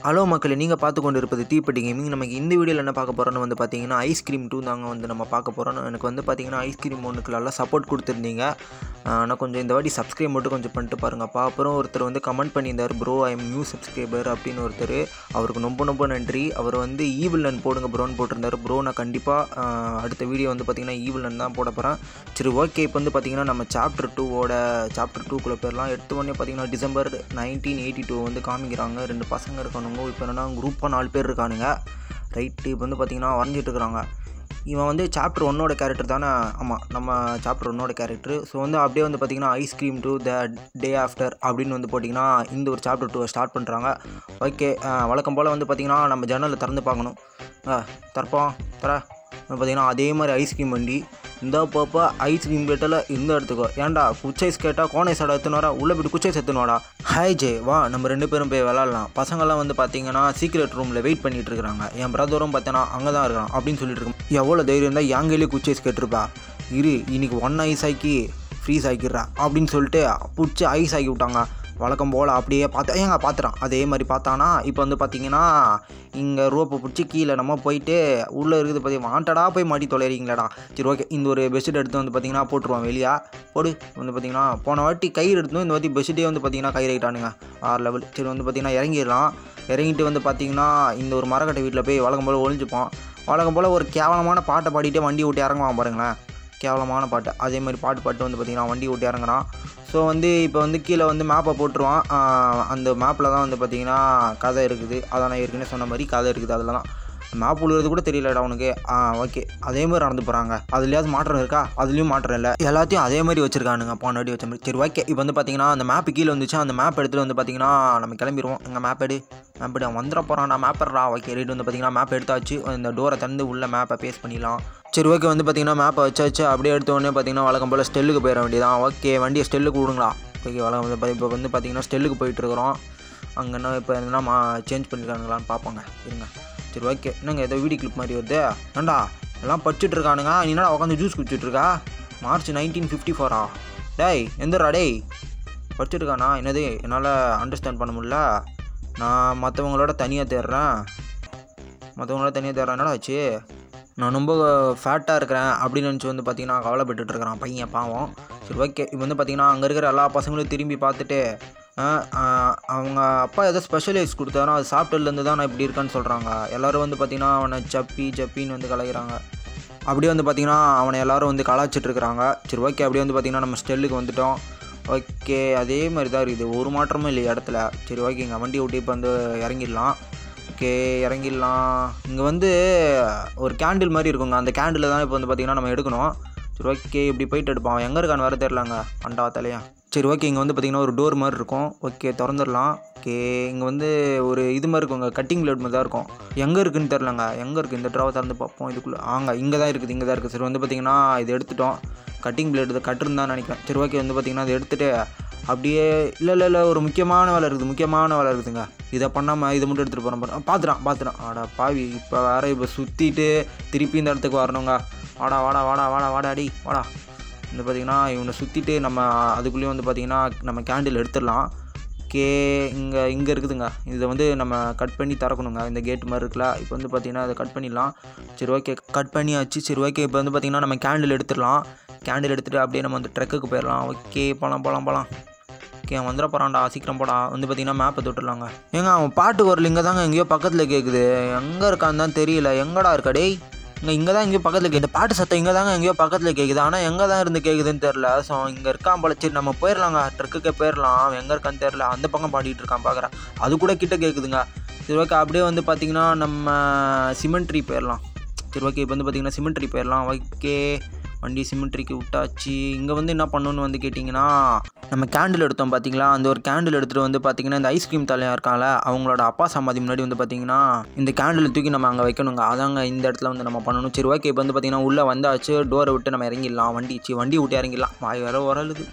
Hello மக்களே, நீங்கள் பார்த்து கொண்டு இருப்பது தீப்பெட்டி கேமிங். நமக்கு இந்த வீடியோவில் என்ன பார்க்க போகிறோன்னு வந்து பார்த்தீங்கன்னா ஐஸ்கிரீம் 2 தாங்க வந்து நம்ம பார்க்க போகிறோம். எனக்கு வந்து பார்த்தீங்கன்னா ஐஸ்கிரீம் 1க்கு நல்லா சப்போர்ட் கொடுத்துருந்தீங்க. ஆனால் கொஞ்சம் இந்த வாட்டி சப்ஸ்கிரைப் மட்டும் கொஞ்சம் பண்ணிட்டு பாருங்கப்பா. அப்புறம் ஒருத்தர் வந்து கமெண்ட் பண்ணியிருந்தார், bro I am new subscriber அப்படின்னு ஒருத்தர். அவருக்கு ரொம்ப நன்றி. அவர் வந்து ஈவில் நன் போடுங்க ப்ரோன்னு போட்டிருந்தார். ப்ரோ நான் கண்டிப்பாக அடுத்த வீடியோ வந்து பார்த்தீங்கன்னா ஈவில் நன் தான் போட போகிறேன். சரி ஓகே, இப்போ வந்து பார்த்தீங்கன்னா நம்ம சாப்டர் 2க்குள்ளே போயிடலாம். எடுத்த உடனே பார்த்தீங்கன்னா டிசம்பர் 1982 வந்து காமிக்கிறாங்க. 2 பசங்க இருக்கணும். இப்போ என்னன்னா குரூப்பாக 4 பேர் இருக்கானுங்க. ரைட்டு, இப்போ வந்து பார்த்தீங்கன்னா வரைஞ்சிட்டு இருக்கிறாங்க. இவன் வந்து சாப்டர் 1ஓட கேரக்டர் தானே? ஆமாம், நம்ம சாப்டர் 1ஓட கேரக்டர். ஸோ வந்து அப்படியே வந்து பார்த்திங்கன்னா ஐஸ்கிரீம் 2 த டே ஆஃப்டர் அப்படின்னு வந்து போட்டிங்கன்னா இந்த ஒரு சாப்டர் 2 ஸ்டார்ட் பண்ணுறாங்க. ஓகே, வழக்கம் போல் வந்து பார்த்திங்கன்னா நம்ம ஜன்னலில் திறந்து பார்க்கணும். பார்த்திங்கன்னா அதே மாதிரி ஐஸ்கிரீம் வண்டி இந்த பாப்பா ஐஸ்கிரீம் கேட்டால் இந்த இடத்துக்கோ. ஏன்டா குச்சைஸ் கேட்டால் கோனை சாடை எடுத்துன்னு வரா, உள்ளே போய்ட்டு குச்சைஸ் எடுத்துன்னு வாடா. ஹாய் ஜே, வா நம்ம 2 பேரும் போய் விளாட்லாம். பசங்கள்லாம் வந்து பார்த்தீங்கன்னா சீக்ரெட் ரூமில் வெயிட் பண்ணிகிட்டு இருக்கிறாங்க. என் பிரதரும் பார்த்தேன்னா அங்கே தான் இருக்கிறான் அப்படின்னு சொல்லிட்டு இருக்கோம். எவ்வளோ தைரியம் இருந்தால் எங்கேயே குச்சைஸ் கேட்டிருப்பா. இன்னைக்கு 1 ஐஸ் ஆக்கி ஃப்ரீஸ் ஆக்கிடுறா அப்படின்னு சொல்லிட்டு பிடிச்சி ஐஸ் ஆக்கி விட்டாங்க. வழக்கம் போல் அப்படியே பார்த்துட்டான். அதே மாதிரி பார்த்தானா இப்போ வந்து பார்த்திங்கன்னா இங்கே ரோப்பை பிடிச்சி கீழே நம்ம போயிட்டு உள்ளே இருக்குது வாண்டடா போய் மாட்டி தொலைறீங்களாடா. சரி ஓகே, இந்த ஒரு பெட்ஷீட் எடுத்து வந்து பார்த்திங்கன்னா போட்டுருவான் வெளியே போடு. வந்து பார்த்திங்கன்னா போன வாட்டி கயிறு எடுத்து இந்த வாட்டி பெட்ஷீட்டே வந்து பார்த்திங்கன்னா கயிறு ஆகிட்டானுங்க 6 லெவல். சரி வந்து பார்த்திங்கன்னா இறங்கிட்டு வந்து பார்த்திங்கன்னா இந்த ஒரு மரக்கட்டை வீட்டில் போய் வழக்கம் போல் ஒழிஞ்சுப்போம். வழக்கம் போல் ஒரு கேவலமான பாட்டை பாடிட்டே வண்டி விட்டு இறங்குவான் பாருங்களேன். கேவலமான பாட்டு. அதே மாதிரி பாட்டு வந்து பார்த்திங்கன்னா வண்டி விட்டு இறங்குறான். ஸோ வந்து இப்போ வந்து கீழே வந்து மேப்பை போட்டுருவான். அந்த மேப்பில் தான் வந்து பார்த்திங்கன்னா கதை இருக்குது. அதான் நான் ஏற்கனவே சொன்ன மாதிரி கதை இருக்குது. அதில் தான் மேப் உழுவது கூட தெரியலடா உனக்கு. ஓகே, அதே மாதிரி நடந்து போகிறாங்க. அதுலையாவது மாற்றம் இருக்கா? அதுலேயும் மாற்றம் இல்லை. எல்லாத்தையும் அதே மாதிரி வச்சுருக்கானுங்க, போன வாட்டி வச்ச மாதிரி. சரி ஓகே, இப்போ வந்து பார்த்திங்கன்னா அந்த மேப்பு கீழே வந்துச்சு. அந்த மேப் எடுத்துகிட்டு வந்து பார்த்திங்கன்னா நம்ம கிளம்பிடுவோம். எங்கள் மேப் எடு அவன் வந்துட போகிறான்டா. மேப்பர்டா. ஓகே ரைட், வந்து பார்த்திங்கன்னா மேப் எடுத்தாச்சு. இந்த டோரை தந்து உள்ள மேப்பை பேஸ்ட் பண்ணிடலாம். சரி ஓகே, வந்து பார்த்திங்கன்னா மேப்பை வச்சாச்சு. அப்படியே எடுத்த உடனே பார்த்திங்கன்னா வழக்கம் போல் ஸ்டெல்லுக்கு போயிட வேண்டியதான். ஓகே, வண்டியை ஸ்டெல்லுக்கு விடுங்களா. ஓகே, வழக்கம் இப்போ வந்து பார்த்திங்கன்னா ஸ்டெல்லுக்கு போயிட்டுருக்குறோம். அங்கே என்ன இப்போ என்னன்னா சேஞ்ச் பண்ணியிருக்கானுங்களான்னு பார்ப்போங்க இருங்க. சரி ஓகே, என்னங்க ஏதோ வீடியோ கிளிப் மாதிரி வருது. ஏண்டா எல்லாம் படிச்சுட்டு இருக்கானுங்க, நீ என்னடா உட்காந்து ஜூஸ் குடிச்சிட்ருக்கா? மார்ச் 1954 டேய் எந்தரா டேய் படிச்சுட்டு இருக்கானா? என்னது என்னால் அண்டர்ஸ்டாண்ட் பண்ண முடியல. நான் மற்றவங்களோட தனியாக தேடுறேன். என்னடா ஆச்சு? நான் ரொம்ப ஃபேட்டாக இருக்கிறேன் அப்படின்னு நினச்சி வந்து பார்த்திங்கன்னா கவலைப்பட்டுட்டு இருக்கிறான் பையன், பாவம். சரி ஓகே, இப்போ வந்து பார்த்திங்கன்னா அங்கே இருக்கிற எல்லா பசங்களும் திரும்பி பார்த்துட்டு அவங்க அப்பா ஏதோ ஸ்பெஷல் ஐஸ் கொடுத்தாரோ அது சாப்பிட்டதுலேருந்து தான் நான் இப்படி இருக்கேன்னு சொல்கிறாங்க. எல்லோரும் வந்து பார்த்திங்கன்னா அவனை சப்பின்னு வந்து கலாய்கிறாங்க. அப்படியே வந்து பார்த்திங்கன்னா அவனை எல்லோரும் வந்து கலாய்ச்சிட்ருக்குறாங்க. சரி ஓகே, அப்படியே வந்து பார்த்திங்கன்னா நம்ம ஸ்டெல்லுக்கு வந்துவிட்டோம். ஓகே, அதே மாதிரி தான் இருக்குது, ஒரு மாற்றமும் இல்லை இடத்துல. சரி ஓகேங்க, வண்டி விட்டு இப்போ வந்து இறங்கிடலாம். ஓகே, இறங்கிடலாம். இங்கே வந்து ஒரு கேண்டில் மாதிரி இருக்குங்க. அந்த கேண்டில் தான் இப்போ வந்து பார்த்திங்கன்னா நம்ம எடுக்கணும். சரி ஓகே, இப்படி போயிட்டு எடுப்பான். எங்கே இருக்கான்னு வேறு தெரிலங்க, அண்டா தலையா. சரி ஓகே, இங்கே வந்து பார்த்திங்கன்னா ஒரு டோர் மாதிரி இருக்கும். ஓகே, திறந்துடலாம். ஓகே, இங்கே வந்து ஒரு இது மாதிரி இருக்குங்க, கட்டிங் பிளேட் மாதிரி தான் இருக்கும். எங்கே இருக்குதுன்னு தெரிலங்க. எங்கே இருக்குது? இந்த ட்ராவை திறந்து பார்ப்போம். இதுக்குள்ளே இங்கே தான் இருக்குது. சரி வந்து பார்த்திங்கன்னா இது எடுத்துட்டோம். கட்டிங் பிளேட் இதை கட்டுருந்தான்னு நினைக்கிறேன். சரி ஓகே, வந்து பார்த்திங்கன்னா அதை எடுத்துகிட்டு அப்படியே இல்லை ஒரு முக்கியமான வேலை இருக்குதுங்க. இதை பண்ணாமல் இதை மட்டும் எடுத்துகிட்டு போகிறோம். பார்த்துட்டான். ஆடா பாவி, இப்போ வேறு இப்போ சுற்றிட்டு திருப்பி இந்த இடத்துக்கு வரணுங்க. வாடாடி வாடா. வந்து பார்த்திங்கன்னா இவனை சுற்றிட்டு நம்ம அதுக்குள்ளேயே வந்து பார்த்திங்கன்னா நம்ம கேண்டில் எடுத்துடலாம். ஓகே, இங்கே இருக்குதுங்க. இதை வந்து நம்ம கட் பண்ணி திறக்கணுங்க. இந்த கேட்டு மாதிரி இருக்குல்ல, இப்போ வந்து பார்த்திங்கன்னா அதை கட் பண்ணிடலாம். சரி ஓகே, கட் பண்ணியாச்சு. சரி ஓகே, இப்போ வந்து பார்த்திங்கன்னா நம்ம கேண்டில் எடுத்துடலாம். கேண்டில் எடுத்துகிட்டு அப்படியே நம்ம வந்து ட்ரக்குக்கு போயிடலாம். ஓகே, போகலாம். ஓகே, அவன் வந்துட போகிறான்டா, சீக்கிரம் போடா. வந்து பார்த்திங்கன்னா மேப்பை தொட்டுடலாங்க. ஏங்க அவன் பாட்டு வரல, இங்கே தாங்க எங்கேயோ பக்கத்தில் கேட்குது. எங்கே இருக்கான்னு தான் தெரியல. எங்கடா இருக்கா டேய்? இங்கே தான் எங்கேயோ பக்கத்தில் கேட்குது. இந்த பாட்டு சத்தம் இங்கே தாங்க எங்கேயோ பக்கத்தில் கேட்குது. ஆனால் எங்கே தான் இருந்து கேட்குதுன்னு தெரில. ஸோ இங்கே இருக்கான் போல. சரி நம்ம போயிடலாங்க, ட்ரக்குக்கே போயிடலாம். அவன் எங்கே இருக்கான்னு தெரில. அந்த பக்கம் பாடிட்டு இருக்கான் பார்க்குறேன். அது கூட கிட்ட கேட்குதுங்க. சரி ஓகே, அப்படியே வந்து பார்த்திங்கன்னா நம்ம சிமெண்ட்ரி போயிடலாம். சரி ஓகே, இப்போ வந்து பார்த்திங்கன்னா சிமெண்ட்ரி போயிடலாம். ஓகே, வண்டி சிமெண்ட்ரிக்கு விட்டாச்சு. இங்கே வந்து என்ன பண்ணணுன்னு வந்து கேட்டிங்கன்னா நம்ம கேண்டில் எடுத்தோம் பார்த்திங்களா, அந்த ஒரு கேண்டில் எடுத்துகிட்டு வந்து பார்த்திங்கன்னா இந்த ஐஸ்கிரீம் தலையாக இருக்காங்கள அவங்களோட அப்பா சமாதி முன்னாடி வந்து பார்த்திங்கன்னா இந்த கேண்டில் தூக்கி நம்ம அங்கே வைக்கணுங்க. அதாங்க இந்த இடத்துல வந்து நம்ம பண்ணணும். சரி ஓகே, இப்போ வந்து பார்த்திங்கன்னா உள்ளே வந்தாச்சு. டோரை விட்டு நம்ம இறங்கிடலாம். வண்டி விட்டு இறங்கிடலாம். வாய் வேறு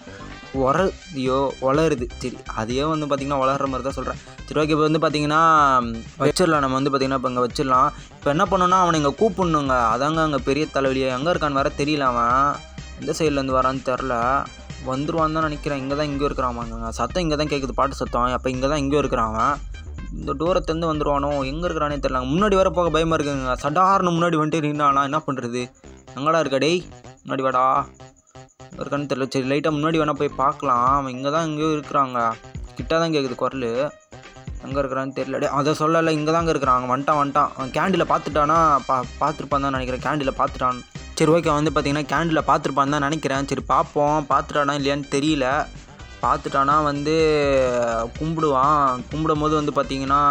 வளருது. சரி, அதையே வந்து பார்த்திங்கன்னா வளர்கிற மாதிரி தான் சொல்கிறேன். சரி ஓகே, இப்போ வந்து பார்த்திங்கன்னா வச்சிடலாம். நம்ம வந்து பார்த்திங்கன்னா இப்போ இங்கே வச்சிடலாம். இப்போ என்ன பண்ணணும்னா அவனை இங்கே கூப்பிடணுங்க. அதாங்க அங்கே பெரிய தலைவலியாக. எங்கே இருக்கான்னு வேறு தெரியல. அவன் எந்த சைட்லேருந்து வரான்னு தெரில. வந்துடுவான்னு தான் நினைக்கிறேன். இங்கே இருக்கிறான். சத்தம் இங்கே தான் கேட்குது, பாட்டு சத்தம். அப்போ இங்கே இருக்கிறான் அவன். இந்த டோரை தந்து வந்துடுவானோ, எங்கே இருக்கிறானே தெரியல. முன்னாடி வர போக பயமாக இருக்குங்க. சடார்னு முன்னாடி வந்துட்டு நின்னானா என்ன பண்ணுறது? எங்கடா இருக்கா டேய்? முன்னாடி வாடா. இருக்கான்னு தெரியல. சரி லைட்டாக முன்னாடி வேணால் போய் பார்க்கலாம். அவன் இங்கே தான் எங்கேயோ இருக்கிறாங்க. கிட்ட தான் கேட்குது குரல். எங்கே இருக்கிறான்னு தெரியல. டே அதை சொல்லலை, இங்கே தாங்க இருக்கிறாங்க. வந்துட்டான். அவன் கேண்டில் பார்த்துட்டானா பார்த்துருப்பான் தான் நினைக்கிறேன். கேண்டில் பார்த்துட்டான். சரி ஓகே, வந்து பார்த்தீங்கன்னா கேண்டில் பார்த்துருப்பான்னு தான் நினைக்கிறேன். சரி பார்ப்போம். பார்த்துட்டானா இல்லையான்னு தெரியல. பார்த்துட்டானா வந்து கும்பிடுவான். கும்பிடும் போது வந்து பார்த்தீங்கன்னா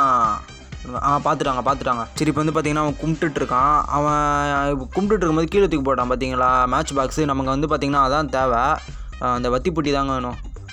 பார்த்துட்டாங்க. சரி இப்போ வந்து பார்த்தீங்கன்னா அவன் கும்பிட்டுருக்கான். அவன் கும்பிட்டுட்டு இருக்கும்போது கீழே தூக்கி போட்டான் பார்த்தீங்களா மேட்ச் பாக்ஸு. நமக்கு வந்து பார்த்தீங்கன்னா அதான் தேவை. அந்த வத்திப்பொட்டி தாங்க வேணும்.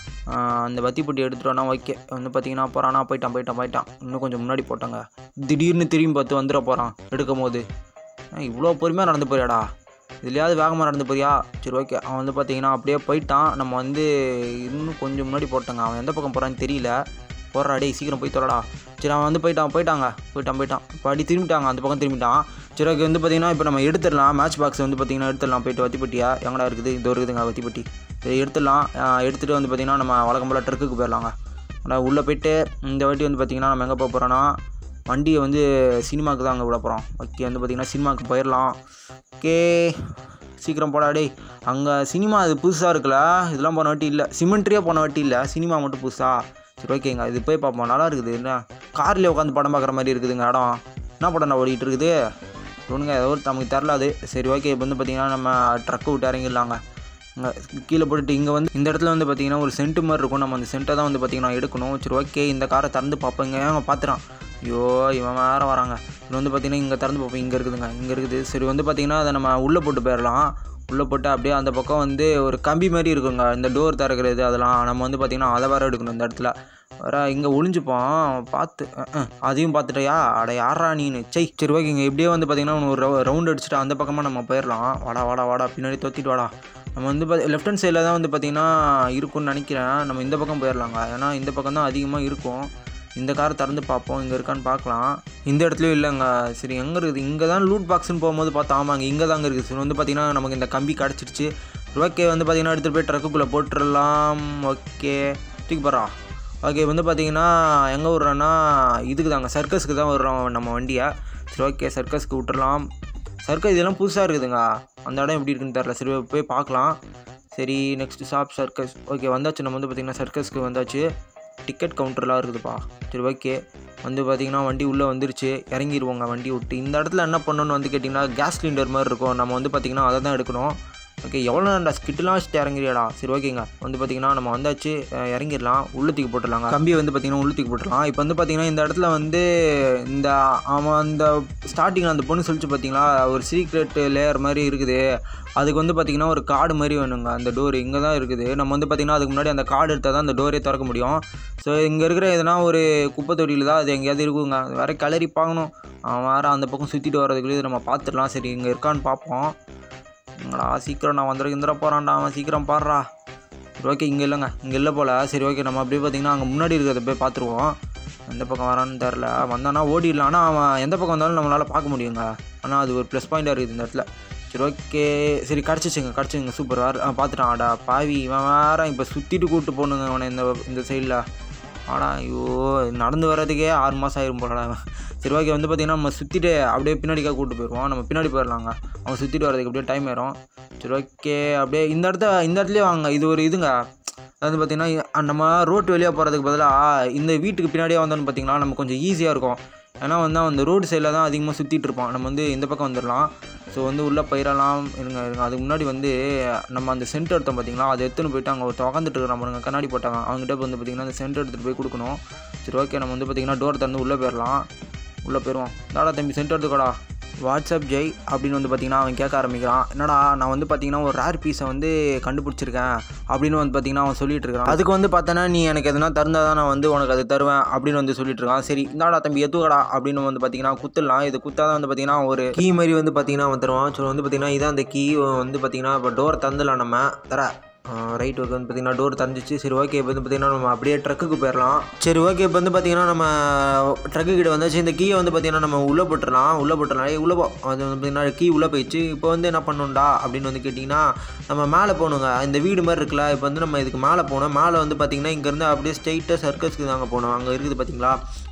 அந்த வத்திப்பொட்டி எடுத்துட்டோன்னா ஓகே. வந்து பார்த்தீங்கன்னா போகிறானா, போயிட்டான். இன்னும் கொஞ்சம் முன்னாடி போட்டாங்க. திடீர்னு திரும்பி பார்த்து வந்துட போகிறான் எடுக்கும் போது. இவ்வளோ பொறுமையாக நடந்து போறியாடா? இதுலையாவது வேகமாக நடந்து போறியா? சரி ஓகே. அவன் வந்து பார்த்தீங்கன்னா அப்படியே போயிட்டான். நம்ம வந்து இன்னும் கொஞ்சம் முன்னாடி போட்டாங்க. அவன் எந்த பக்கம் போகிறான்னு தெரியல. போடுறா டே, சீக்கிரம் போய் தொலைடா. சரி அவன் வந்து போயிட்டான். இப்போ அடி திரும்பிட்டாங்க, அந்த பக்கம் திரும்பிட்டான். சரி ஓகே, வந்து பார்த்தீங்கன்னா இப்போ நம்ம எடுத்துடலாம். மேட்ச் பாக்ஸ் வந்து பார்த்தீங்கன்னா எடுத்துடலாம். போய்ட்டு வத்திப்பட்டியா எங்கடா இருக்குது? இது இருக்குதுங்க வத்திப்பட்டி. சரி எடுத்துடலாம். எடுத்துகிட்டு வந்து பார்த்தீங்கன்னா நம்ம வழக்கம் போல் ட்ரக்குக்கு போயிடலாங்க. ஆனால் உள்ளே போய்ட்டு இந்த வாட்டி வந்து பார்த்தீங்கன்னா நம்ம எங்கே போக போகிறோன்னா வண்டியை வந்து சினிமாவுக்கு தான் அங்கே விட போகிறோம். ஓகே, வந்து பார்த்தீங்கன்னா சினிமாவுக்கு போயிடலாம். ஓகே சீக்கிரம் போடா டே. அங்கே சினிமா அது புதுசாக இருக்குல்ல, இதெல்லாம் போன வாட்டி இல்லை. சிமெண்ட்ரியாக போன வாட்டி இல்லை, சினிமா மட்டும் புதுசாக. சரி ஓகேங்க, இது போய் பார்ப்போம். நல்லா இருக்குது. என்ன கார்லேயே உட்காந்து படம் பார்க்குற மாதிரி இருக்குதுங்க இடம். என்ன படம் ஓடிட்டு இருக்குது ஒன்றுங்க, ஏதோ ஒரு நமக்கு தெரில அது. சரி ஓகே, இப்போ வந்து பார்த்திங்கன்னா நம்ம ட்ரக்கை விட்டு இறங்கிடலாங்க. இங்கே கீழே போட்டுட்டு இங்கே வந்து இந்த இடத்துல வந்து பார்த்திங்கன்னா ஒரு சென்ட்டு மாதிரி இருக்கும். நம்ம அந்த சென்ட்டை தான் வந்து பார்த்திங்கன்னா எடுக்கணும். சரி ஓகே, இந்த காரை திறந்து பார்ப்போங்க. பார்த்துறான். ஐயோ இவன் வேறு வராங்க. இது வந்து பார்த்திங்கன்னா இங்கே திறந்து பார்ப்போம். இங்கே இருக்குது. சரி வந்து பார்த்திங்கன்னா அதை நம்ம உள்ளே போட்டு போயிடலாம். உள்ளே போட்டு அப்படியே அந்த பக்கம் வந்து ஒரு கம்பி மாதிரி இருக்குங்க, இந்த டோர் திறக்கிறது. அதெல்லாம் நம்ம வந்து பார்த்திங்கன்னா அதை வேறு எடுக்கணும். இந்த இடத்துல வர இங்கே ஒளிஞ்சுப்போம். பார்த்து அதையும் பார்த்துட்டியா? அட யாரா நீனு? சரி ஓகேங்க, இப்படியே வந்து பார்த்திங்கன்னா ஒரு ரவுண்ட் அடிச்சுட்டு அந்த பக்கமாக நம்ம போயிடலாம். வாடா பின்னாடி தொத்திட்டு வாடா. நம்ம வந்து லெஃப்ட் ஹேண்ட் சைடில் தான் வந்து பார்த்திங்கன்னா இருக்கும்னு நினைக்கிறேன். நம்ம இந்த பக்கம் போயிடலாங்க, ஏன்னா இந்த பக்கம் தான் அதிகமாக இருக்கும். இந்த காரை திறந்து பார்ப்போம், இங்கே இருக்கான்னு பார்க்கலாம். இந்த இடத்துலையும் இல்லைங்க. சரி எங்கே இருக்குது? இங்கே தான் லூட் பாக்ஸ்ன்னு போகும்போது பார்த்தா ஆமாங்க, இங்கே தாங்க இருக்குது. சரி வந்து பார்த்திங்கன்னா நமக்கு இந்த கம்பி கிடச்சிருச்சு. ஓகே, வந்து பார்த்திங்கன்னா எடுத்துகிட்டு போய் ட்ரக்குக்குள்ளே போட்டுடலாம். ஓகே தூக்கி போகிறா. ஓகே, வந்து பார்த்திங்கன்னா எங்கே விட்றோன்னா இதுக்கு தாங்க, சர்க்கஸுக்கு தான் விட்றோம் நம்ம வண்டியை. சரி ஓகே, சர்க்கஸுக்கு விட்டுறலாம். சர்க்கஸ் இதெல்லாம் புதுசாக இருக்குதுங்க, அந்த இடம் எப்படி இருக்குன்னு தெரில. சரி போய் பார்க்கலாம். சரி நெக்ஸ்ட்டு ஷாப் சர்க்கஸ். ஓகே வந்தாச்சு. நம்ம வந்து பார்த்திங்கன்னா சர்க்கஸ்க்கு வந்தாச்சு. டிக்கெட் கவுண்டர்லாம் இருக்குதுப்பா. சரி ஓகே, வந்து பார்த்திங்கன்னா வண்டி உள்ளே வந்துருச்சு. இறங்கிடுவோங்க வண்டி விட்டு. இந்த இடத்துல என்ன பண்ணணும்னு வந்து கேட்டிங்கன்னா கேஸ் சிலிண்டர் மாதிரி இருக்கும். நம்ம வந்து பார்த்திங்கன்னா அதை தான் எடுக்கணும். ஓகே, எவ்வளோ நேரம்டா ஸ்கிட்டெலாம் வச்சுட்டு இறங்கிறியாடா? சரி ஓகேங்க, வந்து பார்த்திங்கன்னா நம்ம வந்தாச்சு. இறங்கிடலாம். உள்ளத்துக்கு போட்டுடலாங்க. கம்பியை வந்து பார்த்திங்கன்னா உள்ளத்துக்கு போட்டுடலாம். இப்போ வந்து பார்த்திங்கன்னா இந்த இடத்துல வந்து இந்த அவன் அந்த ஸ்டார்டிங்கில் அந்த பொண்ணு சொல்லிச்சு பார்த்திங்களா, ஒரு சீக்ரெட் லேயர் மாதிரி இருக்குது. அதுக்கு வந்து பார்த்திங்கன்னா ஒரு கார்டு மாதிரி வேணுங்க. அந்த டோர் இங்கே தான் இருக்குது. நம்ம வந்து பார்த்திங்கன்னா அதுக்கு முன்னாடி அந்த கார்டு எடுத்தால் தான் அந்த டோரே திறக்க முடியும். ஸோ இங்கே இருக்கிற எதுனா ஒரு குப்பை தொட்டியில் தான் அது எங்கேயாவது இருக்குங்க. அது வேறு கிளறி பார்க்கணும். அவன் வேறு அந்த பக்கம் சுற்றிட்டு வரதுக்குள்ளே நம்ம பார்த்துடலாம். சரி இங்கே இருக்கான்னு பார்ப்போம். எங்கடா சீக்கிரம் நான் வந்துட போகிறான்டா அவன், சீக்கிரம் பாடுறா. சரி ஓகே, இங்கே இல்லைங்க, இங்கே இல்லை போல். சரி ஓகே, நம்ம அப்படியே பார்த்திங்கன்னா அங்கே முன்னாடி இருக்கிறத போய் பார்த்துருவோம். எந்த பக்கம் வரான்னு தெரில. வந்தானா ஓடிடலாம். ஆனால் அவன் எந்த பக்கம் வந்தாலும் நம்மளால் பார்க்க முடியுங்க. ஆனால் அது ஒரு ப்ளஸ் பாயிண்ட்டாக இருக்குது இந்த இடத்துல. சரி ஓகே, சரி கிடச்சிச்சிங்க சூப்பர். பார்த்துட்டான். ஆடா பாவி, இவன் வேறு இப்போ சுற்றிட்டு கூப்பிட்டு போகணுங்க அவனை இந்த சைடில். ஆடா ஐயோ, நடந்து வர்றதுக்கே 6 மாதம் ஆயிரும் போலடா. சரி ஓகே, வந்து பார்த்திங்கன்னா நம்ம சுற்றிட்டு அப்படியே பின்னாடிக்காக கூப்பிட்டு போயிடுவோம். நம்ம பின்னாடி போயிடலாங்க, அவன் சுற்றிட்டு வரதுக்கு அப்படியே டைம் ஆயிரும். சரி ஓகே, அப்படியே இந்த இடத்துலேயே வாங்க. இது ஒரு இதுங்க, அதாவது பார்த்திங்கன்னா நம்ம ரோட்டு வழியாக போகிறதுக்கு பதிலாக இந்த வீட்டுக்கு பின்னாடியே வந்தோன்னு பார்த்திங்கன்னா நம்ம கொஞ்சம் ஈஸியாக இருக்கும். ஏன்னா வந்து அந்த ரோடு சைடில் தான் அதிகமாக சுற்றிட்டு இருப்பான். நம்ம வந்து இந்த பக்கம் வந்துடலாம். ஸோ வந்து உள்ளே போயிடலாம். இருங்க அதுக்கு முன்னாடி வந்து நம்ம அந்த சென்ட் எடுத்தோம் பார்த்திங்களா, அதை எடுத்துன்னு போய்ட்டு அங்கே ஒருத்தர் உட்காந்துட்டு இருக்கிற பாருங்க, கண்ணாடி போட்டாங்க. அவங்ககிட்ட வந்து பார்த்திங்கன்னா அந்த சென்ட் எடுத்துகிட்டு போய் கொடுக்கணும். சரி ஓகே, நம்ம வந்து பார்த்திங்கன்னா டோர் திறந்து உள்ளே போயிடலாம். உள்ளே போயிடுவோம். தாடா தம்பி சென்ட் எடுத்துக்கோடா. வாட்ஸ்அப் ஜெய் அப்படின்னு வந்து பார்த்திங்கன்னா அவன் கேட்க ஆரம்பிக்கிறான். என்னடா நான் வந்து பார்த்திங்கன்னா ஒரு ரேர் பீஸை வந்து கண்டுபிடிச்சிருக்கேன் அப்படின்னு வந்து பார்த்திங்கன்னா அவன் சொல்லிட்டு இருக்கான். அதுக்கு வந்து பார்த்தோன்னா நீ எனக்கு எதுனா தந்தால் தான் நான் வந்து உனக்கு அது தருவேன் அப்படின்னு வந்து சொல்லிட்டு இருக்கான். சரி இந்தாடா தம்பி எத்துக்கடா அப்படின்னு வந்து பார்த்திங்கன்னா குத்துடலாம். இது குத்தாதான் வந்து பார்த்திங்கன்னா ஒரு கீ மாதிரி வந்து பார்த்திங்கன்னா அவன் தருவான். ஸோ வந்து பார்த்திங்கன்னா இதான் அந்த கீ வந்து பார்த்திங்கன்னா இப்போ டோர் தந்துடலாம் நம்ம தர. ரைட் ஓகே, வந்து பார்த்திங்கன்னா டோர் தந்துச்சு. சரி ஓகே, இப்போ வந்து பார்த்திங்கன்னா நம்ம அப்படியே ட்ரக்குக்கு போயிடலாம். சரி ஓகே, இப்போ வந்து பார்த்திங்கன்னா நம்ம ட்ரக்கு கிட்ட வந்தாச்சு. இந்த கீயை வந்து பார்த்திங்கன்னா நம்ம உள்ளே போட்டுடலாம். உள்ளே அது வந்து பார்த்திங்கன்னா கீ உள்ளே போயிடுச்சு. இப்போ வந்து என்ன பண்ணணும்டா அப்படின்னு வந்து கேட்டிங்கன்னா நம்ம மேலே போகணுங்க. இந்த வீடு மாதிரி இருக்குல்ல, இப்போ வந்து நம்ம இதுக்கு மேலே போகணும். மேலே வந்து பார்த்திங்கன்னா இங்கேருந்து அப்படியே ஸ்ட்ரெயிட்டாக சர்க்கஸ்க்கு தாங்க போகணும். அங்கே இருக்குது பார்த்திங்களா.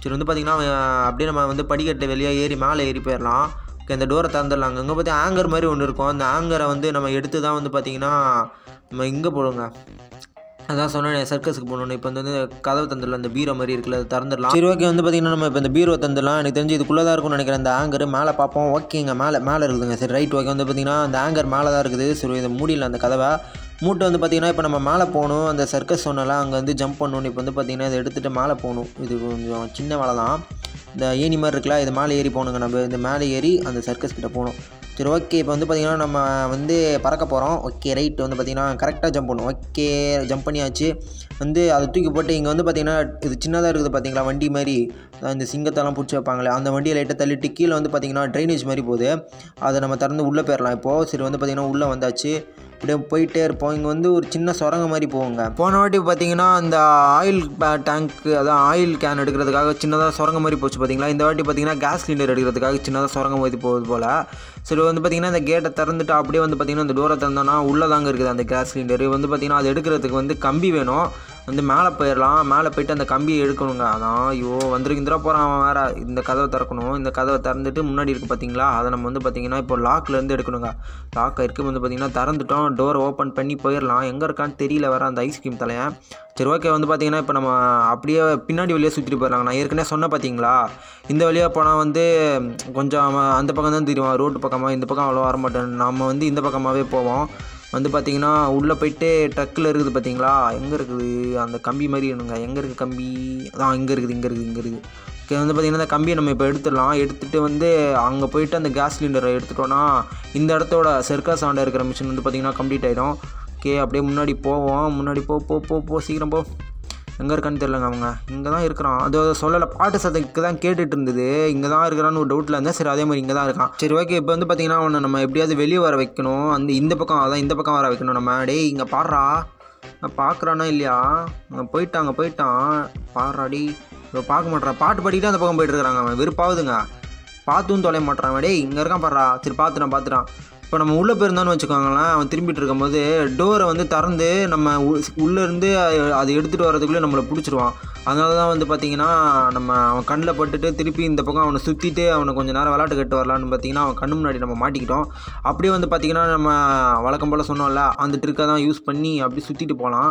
சரி வந்து பார்த்திங்கன்னா அப்படியே நம்ம வந்து படிக்கட்டு வெளியே ஏறி மேலே ஏறி போயிடலாம். இந்த டோரை திறந்துடலாங்க. இங்கே பார்த்தி ஆங்கர் மாதிரி ஒன்று இருக்கும். அந்த ஆங்கரை வந்து நம்ம எடுத்து தான் வந்து பார்த்திங்கன்னா நம்ம இங்கே போடுவோங்க. அதான் சொன்னேன் சர்க்கஸுக்கு போகணுன்னு. இப்போ வந்து கதவு தந்துடலாம். இந்த பீரோ மாதிரி இருக்குல்ல, அதை திறந்துடலாம். சரி ஓகே வந்து பார்த்திங்கன்னா நம்ம இப்போ இந்த பீரோ தந்துடலாம். எனக்கு தெரிஞ்சு இதுக்குள்ளே தான் இருக்கும்னு நினைக்கிறேன். இந்த ஆங்கர் மேலே பார்ப்போம். ஓகேங்க, மேலே இருக்குதுங்க. சரி ரைட் ஓகே. வந்து பார்த்திங்கன்னா அந்த ஆங்கர் மேலே தான் இருக்குது. சரி இதை மூடிடலாம் அந்த கதவை. மூட்டை வந்து பார்த்திங்கன்னா இப்போ நம்ம மேலே போகணும். அந்த சர்க்கஸ் சொன்னலாம் அங்கே வந்து ஜம்ப் பண்ணணும். இப்போ வந்து பார்த்திங்கன்னா இதை எடுத்துகிட்டு மேலே போகணும். இது கொஞ்சம் சின்ன வேலை தான். இந்த ஏணி மாதிரி இருக்குல்ல, இது மேலே ஏறி போகணுங்க. நம்ம இந்த மேலே ஏறி அந்த சர்க்கஸ் கிட்டே போகணும். சரி ஓகே. இப்போ வந்து பார்த்திங்கன்னா நம்ம வந்து பறக்க போகிறோம். Okay right. வந்து பார்த்திங்கன்னா கரெக்டாக ஜம்ப் பண்ணணும். ஓகே ஜம்ப் பண்ணியாச்சு. வந்து அதை தூக்கி போட்டு இங்கே வந்து பார்த்திங்கன்னா இது சின்னதாக இருக்குது பார்த்திங்களா, வண்டி மாதிரி. இந்த சிங்கத்தெல்லாம் பிடிச்சி வைப்பாங்களே, அந்த வண்டியை லைட்டாக தள்ளிட்டு கீழே வந்து பார்த்திங்கன்னா ட்ரைனேஜ் மாதிரி போகுது. அதை நம்ம திறந்து உள்ளே போயிடலாம் இப்போது. சரி வந்து பார்த்திங்கன்னா உள்ளே வந்தாச்சு. இப்படியே போயிட்டே இருப்போம். இங்கே வந்து ஒரு சின்ன சுரங்க மாதிரி போவோங்க. போன வாட்டி பார்த்திங்கன்னா இந்த ஆயில் டேங்க்கு, அதான் ஆயில் கேன் எடுக்கிறதுக்காக சின்னதாக சுரங்க மாதிரி போச்சு பார்த்திங்களா. இந்த வாட்டி பார்த்திங்கன்னா கேஸ் சிலிண்டர் எடுக்கிறதுக்காக சின்னதாக சுரங்க மாதிரி போகுது போல். சரி வந்து பார்த்திங்கன்னா இந்த கேட்டை திறந்துட்டு அப்படியே வந்து பார்த்திங்கன்னா இந்த டோரை திறந்தோன்னா உள்ளே தாங்க இருக்குது அந்த கேஸ் சிலிண்டர். வந்து பார்த்திங்கன்னா அது எடுக்கிறதுக்கு வந்து கம்பி வேணும். வந்து மேலே போயிடலாம். மேலே போய்ட்டு அந்த கம்பியை எடுக்கணுங்க. அதான் ஐயோ வந்துருக்கிந்திரா போகிறான் அவன் வேறு. இந்த கதவை திறக்கணும். இந்த கதவை திறந்துட்டு முன்னாடி இருக்குது பார்த்திங்களா, அதை நம்ம வந்து பார்த்திங்கன்னா இப்போ லாக்லேருந்து எடுக்கணுங்க. லாக் இருக்குது வந்து பார்த்திங்கன்னா திறந்துட்டோம். டோரை ஓப்பன் பண்ணி போயிடலாம். எங்கே இருக்கான்னு தெரியல வேறு அந்த ஐஸ்கிரீம் தலையை. சரி ஓகே. வந்து பார்த்திங்கன்னா இப்போ நம்ம அப்படியே பின்னாடி வழியாக சுற்றிட்டு போயிடலாங்க. நான் ஏற்கனவே சொன்ன பார்த்திங்களா, இந்த வழியாக போனால் வந்து கொஞ்சம் அந்த பக்கம் தான் தெரியும் ரோட்டு பக்கமாக. இந்த பக்கம் அவ்வளோ வரமாட்டேன். நம்ம வந்து இந்த பக்கமாகவே போவோம். வந்து பார்த்திங்கன்னா உள்ளே போய்ட்டு ட்ரக்கில் இருக்குது பார்த்திங்களா, எங்கே இருக்குது அந்த கம்பி மாதிரி வேணுங்க. எங்கே இருக்குது கம்பி? அதான் இங்கே இருக்குது. ஓகே. வந்து பார்த்திங்கன்னா அந்த கம்பியை நம்ம இப்போ எடுத்துடலாம். எடுத்துகிட்டு வந்து அங்கே போய்ட்டு அந்த கேஸ் சிலிண்டரை எடுத்துட்டோன்னா இந்த இடத்தோட சர்க்கஸ் ஆண்ட இருக்கிற மிஷின் வந்து பார்த்திங்கன்னா கம்ப்ளீட் ஆகிடும். ஓகே. அப்படியே முன்னாடி போவோம். முன்னாடி போ சீக்கிரம் போ. எங்கே இருக்கான்னு தெரிலங்க. அவங்க இங்கே தான் இருக்கிறான். அது சொல்லலை, பாட்டு சதைக்கு தான் கேட்டுட்டு இருந்தது. இங்கே தான் இருக்கிறான்னு ஒரு டவுட்டில் இருந்தேன். சரி அதே மாதிரி இங்கே தான் இருக்கான். சரி ஓகே. இப்போ வந்து பார்த்திங்கன்னா அவனை நம்ம எப்படியாவது வெளியே வர வைக்கணும். இந்த பக்கம் வர வைக்கணும் நம்ம. டேய் இங்கே பாடுறா, பார்க்குறானா இல்லையா? போயிட்டான் பாடுறாடி. இப்போ பார்க்க மாட்டான். பாட்டு பாடிட்டு அந்த பக்கம் போய்ட்டு இருக்கிறாங்க. அவன் வெறுப்பாகுதுங்க. பார்த்தும் தொலைய மாட்டான். டேய் இங்கே இருக்கான் பாடுறா. சரி பார்த்துட்டான். இப்போ நம்ம உள்ளே போயிருந்தான்னு வச்சுக்கோங்களேன், அவன் திரும்பிட்டு இருக்கும்போது டோரை வந்து திறந்து நம்ம உள்ளேருந்து அதை எடுத்துகிட்டு வரதுக்குள்ளே நம்மளை பிடிச்சிருவான். அதனால தான் வந்து பார்த்திங்கன்னா நம்ம அவன் கண்ணில் பட்டுட்டு திருப்பி இந்த பக்கம் அவனை சுற்றிட்டு அவனை கொஞ்சம் நேரம் விளாட்டு கட்டு வரலான்னு பார்த்திங்கன்னா அவன் கண்ணு முன்னாடி நம்ம மாட்டிக்கிட்டோம். அப்படியே வந்து பார்த்திங்கன்னா நம்ம வழக்கம் போல் சொன்னோம்ல, அந்த ட்ரிக்கை தான் யூஸ் பண்ணி அப்படி சுற்றிட்டு போகலாம்.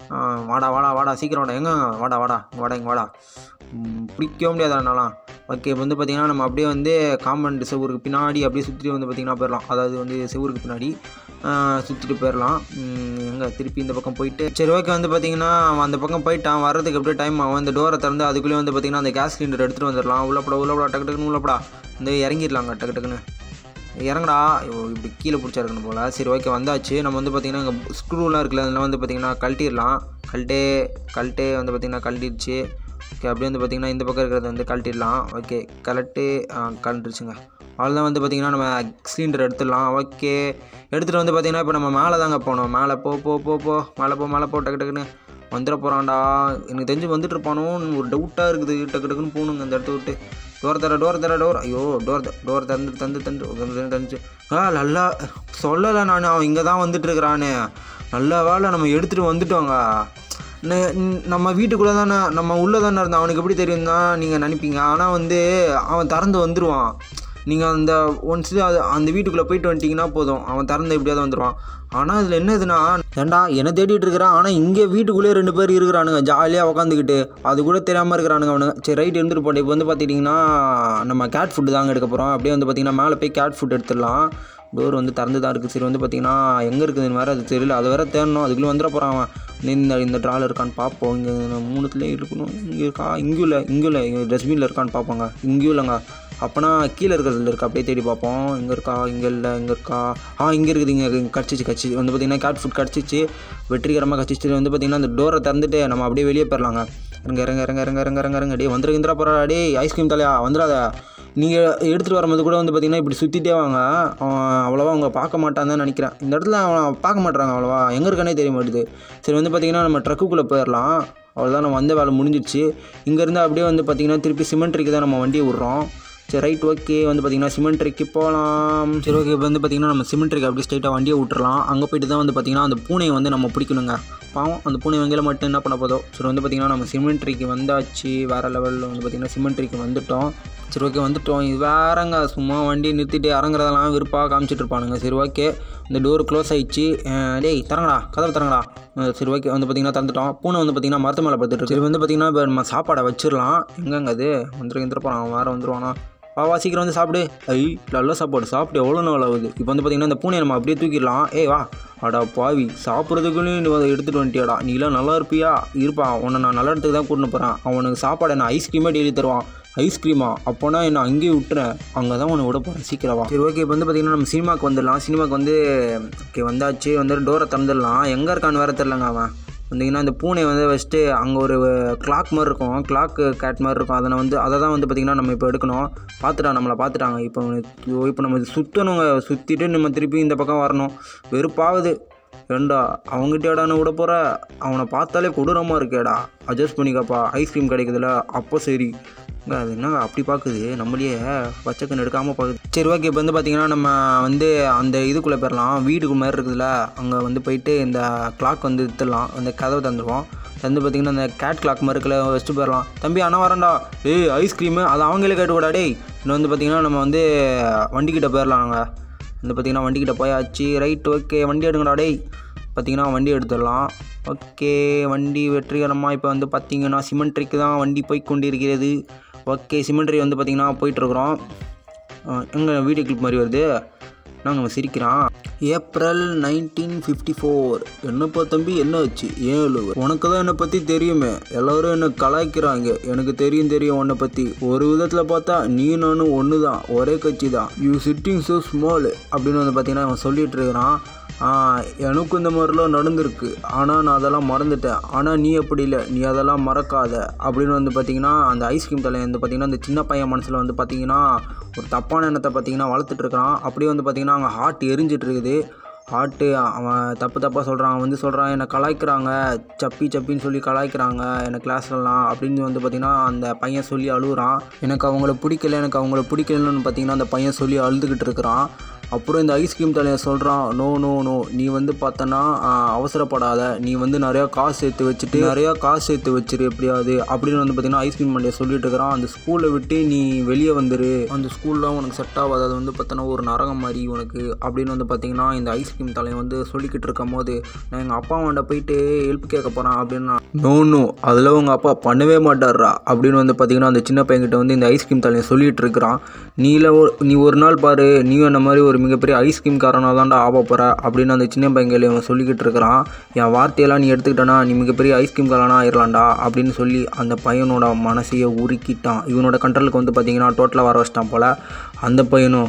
வாடா சீக்கிரம் வாடா. எங்கே வாடா. பிடிக்கவே முடியாதானாலாம். ஓகே. வந்து பார்த்திங்கன்னா நம்ம அப்படியே வந்து காம்பவுண்ட் செவருக்கு பின்னாடி அப்படியே சுற்றிட்டு வந்து பார்த்திங்கன்னா போயிடலாம். அதாவது வந்து செவருக்கு பின்னாடி சுற்றிட்டு போயிடலாம். எங்கே திருப்பி இந்த பக்கம் போயிட்டு சரி ஓகே. வந்து பார்த்திங்கன்னா அவன் அந்த பக்கம் போயிட்டான். வர்றதுக்கு எப்படியே டைம் ஆகும். இந்த டோரை திறந்து அதுக்குள்ளேயே வந்து பார்த்திங்கன்னா அந்த கேஸ் சிலிண்டர் எடுத்துகிட்டு வந்துடலாம். உள்ளப்படா டக்குன்னு உள்ளப்படா. இந்த இறங்கிடலாங்க டக்குன்னு. இறங்கடா. இப்படி கீழே பிடிச்சா இருக்கணும் போல். சரி ஓகே வந்தாச்சு. நம்ம வந்து பார்த்திங்கன்னா இங்கே ஸ்க்ரூலாம் இருக்குல்ல, அதெல்லாம் வந்து பார்த்திங்கன்னா கழட்டிடலாம். கழட்டே வந்து பார்த்திங்கன்னா கழட்டிடுச்சு. ஓகே. அப்படியே வந்து பார்த்திங்கன்னா இந்த பக்கம் இருக்கிறத வந்து கழட்டிடலாம். ஓகே கழட்டுருச்சுங்க. அவ்வளோதான். வந்து பார்த்திங்கன்னா நம்ம சிலிண்டர் எடுத்துடலாம். ஓகே. எடுத்துகிட்டு வந்து பார்த்திங்கன்னா இப்போ நம்ம மேலே தாங்க போகணும். மேலே போ மேலே போ டக்குன்னு வந்துட போகிறான்டா. எனக்கு தெரிஞ்சு வந்துட்டு இருப்பானோன்னு ஒரு டவுட்டாக இருக்குது. டக்குன்னு போகணுங்க அந்த இடத்த விட்டு. டோர் ஐயோ டோர் தந்துச்சு. நல்லா சொல்லலை நான், அவன் இங்கே தான் வந்துட்டுருக்கிறானே. நல்ல வேலை நம்ம எடுத்துகிட்டு வந்துட்டோங்க. நம்ம வீட்டுக்குள்ளே தானே, நம்ம உள்ளே தானே இருந்தான். அவனுக்கு எப்படி தெரியும் தான் நீங்கள் நினைப்பீங்க. ஆனால் வந்து அவன் திறந்து வந்துடுவான். நீங்கள் அந்த ஒன்ஸ் அந்த வீட்டுக்குள்ளே போயிட்டு வந்துட்டிங்கன்னா போதும், அவன் திறந்து எப்படியாவது வந்துடுவான். ஆனால் இதில் என்னதுன்னா, ஏண்டா என்னை தேடிட்டு இருக்கிறான். ஆனால் இங்கே வீட்டுக்குள்ளேயே 2 பேர் இருக்கிறானுங்க ஜாலியாக உட்காந்துக்கிட்டு. அது கூட தெரியாமல் இருக்கிறானுங்க அவனுங்க. சரி ரைட் இருந்துட்டு போட்டேன். இப்போ வந்து பார்த்துட்டிங்கன்னா நம்ம கேட் ஃபுட்டு தாங்க எடுக்க போகிறோம். அப்படியே வந்து பார்த்திங்கன்னா மேலே போய் கேட் ஃபுட் எடுத்துடலாம். டோர் வந்து திறந்து தான் இருக்குது. சரி வந்து பார்த்திங்கன்னா எங்கே இருக்குதுன்னு வேறு அது தெரியல. அது வேறு தேடணும். அதுக்குள்ளே வந்துட போகிறான் அவன். இந்த ட்ராவில் இருக்கான்னு பார்ப்போம். இங்கே 3த்துலேயும் இருக்கணும். இங்கே இருக்கா? இங்கேயும் இல்லை. டஸ்ட்பினில் இருக்கான்னு பார்ப்போங்க. இங்கேயும் இல்லைங்க. அப்போனா கீழே இருக்கிறதுல இருக்கா, அப்படியே தேடி பார்ப்போம். இங்கே இருக்கா? இங்கே இல்லை. இங்கே இருக்கா? இங்கே இருக்குது. இங்கே கிடச்சிச்சு. வந்து பார்த்திங்கன்னா கேட் ஃபுட் கிடச்சிச்சு. வெற்றிகரமாக கிடச்சிச்சு. வந்து பார்த்திங்கன்னா அந்த டோரை திறந்துட்டு நம்ம அப்படியே வெளியே போயிடலாங்க. இறங்க டே வந்துருக்கிந்திரா போகிறா. டே ஐஸ்கிரீம் தலையா வந்துடாத. நீங்கள் எடுத்துகிட்டு வரும்போது கூட வந்து பார்த்திங்கன்னா இப்படி சுற்றிட்டே வாங்க. அவ்வளோவா அவங்க பார்க்க மாட்டான்னு தான் நினைக்கிறேன். இந்த இடத்துல அவன் பார்க்க மாட்டாங்க அவ்வளோவா. எங்கே இருக்கானே தெரிய மாட்டுது. சரி வந்து பார்த்திங்கன்னா நம்ம ட்ரக்குக்குள்ளே போயிடலாம். அவ்வளோதான், நம்ம வந்த வேலை முடிஞ்சிடுச்சு. இங்கேருந்து அப்படியே வந்து பார்த்திங்கன்னா திருப்பி சிமெண்ட்ரிக்கு தான் நம்ம வண்டியை விட்றோம். சரி ரைட் ஓகே வந்து பார்த்திங்கன்னா சிமெண்ட்ரிக்கு போகலாம். சரி ஓகே இப்போ வந்து பார்த்திங்கன்னா நம்ம சிமெண்ட்ரிக்கு அப்படியே ஸ்ட்ரைட்டாக வண்டியை விட்டுறலாம். அங்கே போய்ட்டு தான் வந்து பார்த்திங்கன்னா அந்த பூனையை வந்து நம்ம பிடிக்கணுங்க. பாவம் அந்த பூனை வங்கியில் மட்டும் என்ன பண்ண போதோ. சரி வந்து பார்த்திங்கன்னா நம்ம சிமெண்ட்ரிக்கு வந்தாச்சு. வேறு லெவலில் வந்து பார்த்திங்கன்னா சிமெண்ட்ரிக்கு வந்துவிட்டோம். சரி ஓகே வந்துவிட்டோம். இது வேறங்க சும்மா வண்டி நிறுத்திட்டு இறங்குறதெல்லாம் விருப்பாக காமிச்சிட்டு இருப்பானுங்க. சரி ஓகே இந்த டோர் க்ளோஸ் ஆகிடுச்சு. டேய் தரங்கடா கதவை தரங்கடா. சரி ஓகே வந்து பார்த்திங்கன்னா தந்துட்டோம். பூனை வந்து பார்த்திங்கன்னா மரத்து மேலே பார்த்துட்டு சரி வந்து பார்த்திங்கன்னா இப்போ நம்ம சாப்பாடை வச்சிடலாம். எங்கங்க அது வந்துருப்பான் அவன் வேறு வந்துடுவானா. வா சீக்கிரம் வந்து சாப்பிடு. நல்ல சாப்பாடு சாப்பிட்டு எவ்வளோ நாள் ஆகுது. இப்போ வந்து பார்த்திங்கன்னா இந்த பூனையை நம்ம அப்படியே தூக்கிடலாம். வா அடா பாவி சாப்பிட்றதுக்குள்ளேயும் நீ அதை எடுத்துகிட்டு வந்துட்டியாடா. நீலாம் நல்லா இருப்பியா இருப்பா. உன்னை நான் நல்ல இடத்துக்கு தான் கூட்டின்னு போகிறேன். அவனுக்கு சாப்பாடு என்ன ஐஸ்கிரீமே டெய்லி தருவான். ஐஸ்கிரீமா அப்போனா என்ன அங்கேயே விட்டுறேன். அங்கே தான் உன்னை விட போகிறேன் சீக்கிரவா. சரி ஓகே இப்போ வந்து பார்த்திங்கன்னா நம்ம சினிமாவுக்கு வந்துடலாம். சினிமாவுக்கு வந்து ஓகே வந்தாச்சு. வந்து டோரை திறந்துடலாம். எங்கே இருக்கான்னு வேறு தெரிலங்க அவன். வந்தீங்கன்னா இந்த பூனை வந்து வச்சுட்டு அங்கே ஒரு கிளாக் மாதிரி இருக்கும். கிளாக்கு கேட் மாதிரி இருக்கும். அதை தான் வந்து பார்த்திங்கன்னா நம்ம இப்போ எடுக்கணும். நம்மளை பார்த்துட்டாங்க. இப்போ நம்ம சுற்றணுங்க. சுற்றிட்டு நம்ம திருப்பி இந்த பக்கம் வரணும். வெறுப்பாகுது. ஏண்டா அவங்ககிட்டடான்னு விட போகிற. அவனை பார்த்தாலே கொடூரமாக இருக்கேடா. அட்ஜஸ்ட் பண்ணிக்கப்பா. ஐஸ்கிரீம் கிடைக்குதுல்ல அப்போ சரி. அது என்னங்க அப்படி பார்க்குது. நம்மளையே பச்சைக்கன்று எடுக்காமல் பார்க்குது. சரி ஓகே இப்போ வந்து பார்த்திங்கன்னா நம்ம வந்து அந்த இதுக்குள்ளே போயிடலாம். வீடுக்கு மாதிரி இருக்குதுல்ல அங்கே வந்து போயிட்டு இந்த கிளாக் வந்து விற்றுலாம். அந்த கதவை தந்துடுவோம். தந்து பார்த்திங்கன்னா அந்த கேட் கிளாக் மாதிரி இருக்குல்ல வச்சுட்டு போயிடலாம். தம்பி அண்ணா வரேன்டா. ஐஸ்கிரீமு அது அவங்களே கேட்டுக்கூடா. இன்னும் வந்து பார்த்திங்கன்னா நம்ம வந்து வண்டிக்கிட்ட போயிடலாம். நாங்கள் வந்து பார்த்திங்கன்னா வண்டிக்கிட்ட போயாச்சு. ரைட் ஓகே வண்டி எடுங்கடா. பார்த்திங்கன்னா வண்டி எடுத்துடலாம். ஓகே வண்டி வெற்றிகரமாக இப்போ வந்து பார்த்திங்கன்னா சிமெண்ட்ரிக்கு தான் வண்டி போய் கொண்டிருக்கிறது. ஓகே சிமெண்ட்ரி வந்து பார்த்திங்கன்னா போயிட்டுருக்குறோம். எங்கே வீடியோ கிளிப் மாதிரி வருது. நாங்கள் சிரிக்கிறான். ஏப்ரல் 1954. என்னப்பா தம்பி என்ன ஆச்சு? 7 உனக்கு தான் என்னை பற்றி தெரியுமே. எல்லோரும் என்னை கலாய்க்கிறாங்க. எனக்கு தெரியும் உன்னை பற்றி. ஒரு விதத்தில் பார்த்தா நீ நானும் ஒன்று தான். ஒரே கட்சி தான். யூ சிட்டிங் ஸோ ஸ்மால் அப்படின்னு வந்து பார்த்திங்கன்னா அவன் சொல்லிகிட்டு இருக்கிறான். எனக்கும் இந்த மாதிரிலாம் நடந்திருக்கு. ஆனால் நான் அதெல்லாம் மறந்துட்டேன். ஆனால் நீ அப்படி இல்லை. நீ அதெல்லாம் மறக்காத அப்படின்னு வந்து பார்த்திங்கன்னா அந்த ஐஸ்கிரீம் தலையை வந்து பார்த்திங்கன்னா அந்த சின்ன பையன் மனசில் வந்து பார்த்திங்கன்னா ஒரு தப்பான எண்ணத்தை பார்த்திங்கன்னா வளர்த்துட்ருக்கிறான். அப்படியே வந்து பார்த்திங்கன்னா அங்கே ஹார்ட் எரிஞ்சிட்டு இருக்குது. ஹார்ட்டு அவன் தப்பாக சொல்கிறான். அவன் வந்து சொல்கிறான் என்னை கலாய்க்கிறாங்க. சப்பின்னு சொல்லி கலாய்க்கிறாங்க என்னை கிளாஸ்லலாம் அப்படின்னு வந்து பார்த்திங்கன்னா அந்த பையன் சொல்லி அழுகுறான். எனக்கு அவங்கள பிடிக்கலன்னு பார்த்திங்கன்னா அந்த பையன் சொல்லி அழுதுகிட்டு இருக்கிறான். அப்புறம் இந்த ஐஸ்கிரீம் தலையை சொல்கிறான் நோ நீ வந்து பார்த்தனா அவசரப்படாத. நீ வந்து நிறையா காசு சேர்த்து வச்சிரு எப்படியாவது அப்படின்னு வந்து பார்த்திங்கன்னா ஐஸ்கிரீம் மண்டையை சொல்லிட்டு இருக்கிறான். அந்த ஸ்கூலை விட்டு நீ வெளியே வந்துரு. அந்த ஸ்கூல்லாம் உனக்கு செட் ஆகாது. அது வந்து பார்த்தோன்னா ஒரு நரகம் மாதிரி உனக்கு அப்படின்னு வந்து பார்த்திங்கன்னா இந்த ஐஸ்கிரீம் தலையை வந்து சொல்லிக்கிட்டு இருக்கும் போது நான் எங்கள் அப்பா அம்மாண்ட போயிட்டு ஹெல்ப் கேட்க போகிறேன் அப்படின்னா நோ அதில் உங்கள் அப்பா பண்ணவே மாட்டார்ரா அப்படின்னு வந்து பார்த்திங்கன்னா அந்த சின்ன பையன்கிட்ட வந்து இந்த ஐஸ்கிரீம் தலையை சொல்லிகிட்டு இருக்கிறான். நீ ஒரு நாள் பாரு நீயும் என்ன மாதிரி ஒரு மிகப்பெரிய ஐஸ்கிரீம் காரனாக தான்டா ஆக போகிற அப்படின்னு அந்த சின்ன பையன்களை அவன் சொல்லிக்கிட்டு இருக்கிறான். என் வார்த்தையெல்லாம் நீ எடுத்துக்கிட்டனா நீ மிகப்பெரிய ஐஸ்கிரீம் காரனாக ஆயிடலாம்டா அப்படின்னு சொல்லி அந்த பையனோட மனசையை உருக்கிட்டான். இவனோட கண்ட்ரோலுக்கு வந்து பார்த்திங்கன்னா டோட்டலாக வர வச்சிட்டான் போல். அந்த பையனும்